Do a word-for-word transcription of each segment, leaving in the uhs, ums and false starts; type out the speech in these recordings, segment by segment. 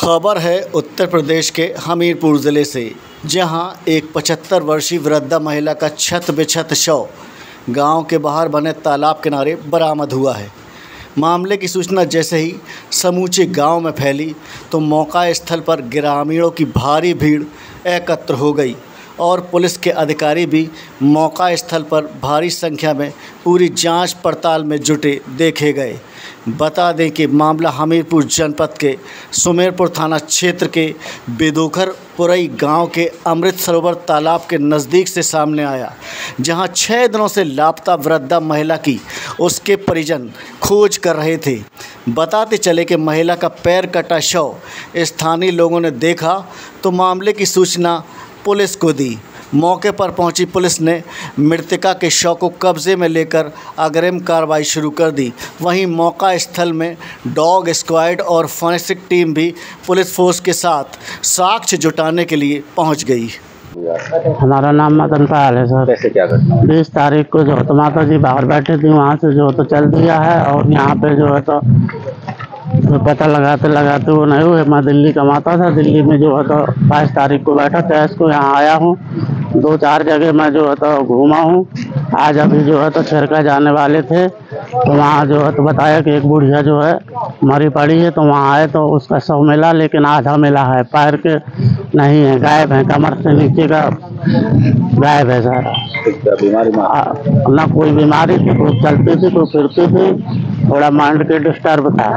खबर है उत्तर प्रदेश के हमीरपुर ज़िले से, जहां एक पचहत्तर वर्षीय वृद्धा महिला का छत बेछत शव गांव के बाहर बने तालाब किनारे बरामद हुआ है। मामले की सूचना जैसे ही समूचे गांव में फैली तो मौका स्थल पर ग्रामीणों की भारी भीड़ एकत्र हो गई और पुलिस के अधिकारी भी मौका स्थल पर भारी संख्या में पूरी जांच पड़ताल में जुटे देखे गए। बता दें कि मामला हमीरपुर जनपद के सुमेरपुर थाना क्षेत्र के बेदोखर पुरई गांव के अमृत सरोवर तालाब के नज़दीक से सामने आया, जहां छः दिनों से लापता वृद्धा महिला की उसके परिजन खोज कर रहे थे। बताते चले कि महिला का पैर कटा शव स्थानीय लोगों ने देखा तो मामले की सूचना पुलिस को दी। मौके पर पहुंची पुलिस ने मृतका के शव को कब्जे में लेकर अग्रिम कार्रवाई शुरू कर दी। वहीं मौका स्थल में डॉग स्क्वाड और फॉरेंसिक टीम भी पुलिस फोर्स के साथ साक्ष्य जुटाने के लिए पहुंच गई। हमारा नाम मदन पाल है सर। कैसे क्या घटना? बीस तारीख को जो तो माता जी बाहर बैठी थी, वहाँ से जो तो चल दिया है और यहाँ पे जो है तो तो पता लगाते लगाते वो नहीं हुए। मैं दिल्ली कमाता था, दिल्ली में जो है तो बाईस तारीख को बैठा था, इसको यहाँ आया हूँ। दो चार जगह मैं जो है तो घूमा हूँ। आज अभी जो है तो छिरका जाने वाले थे तो वहाँ जो है तो बताया कि एक बुढ़िया जो है मरी पड़ी है, तो वहाँ आए तो उसका शव मिला, लेकिन आधा मिला है, पैर के नहीं है, गायब है, कमर से नीचे का गायब है सारा। बीमारी ना कोई बीमारी थी, कोई चलती थी, कोई फिरती थी, थोड़ा माइंड के डिस्टर्ब था।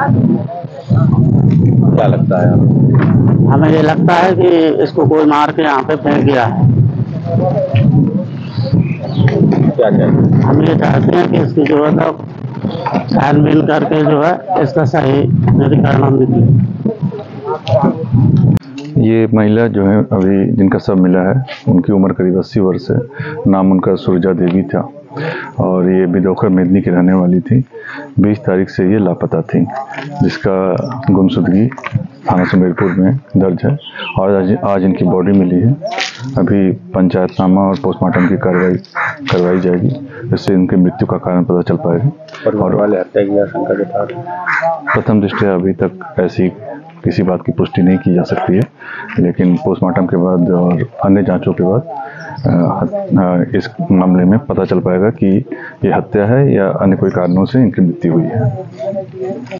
क्या लगता है? हमें ये लगता है कि इसको कोई मार के यहाँ पे फेंक गया है। क्या क्या हम ये चाहते हैं कि इसकी जो है तो छानबीन करके जो है इसका सही निरीक्षण हम दीजिए। ये महिला जो है अभी जिनका शव मिला है, उनकी उम्र करीब अस्सी वर्ष है। नाम उनका सुरजा देवी था और ये बेदोखर मेदनी की रहने वाली थी। बीस तारीख से ये लापता थी, जिसका गुमशुदगी थाना सुमेरपुर में दर्ज है और आज, आज इनकी बॉडी मिली है। अभी पंचायतनामा और पोस्टमार्टम की कार्रवाई करवाई जाएगी, जिससे इनकी मृत्यु का कारण पता चल पाएगा। और वाले हत्या की आशंका जता रहे हैं। प्रथम दृष्टया अभी तक ऐसी किसी बात की पुष्टि नहीं की जा सकती है, लेकिन पोस्टमार्टम के बाद और अन्य जांचों के बाद इस मामले में पता चल पाएगा कि ये हत्या है या अन्य कोई कारणों से इनकी मृत्यु हुई है।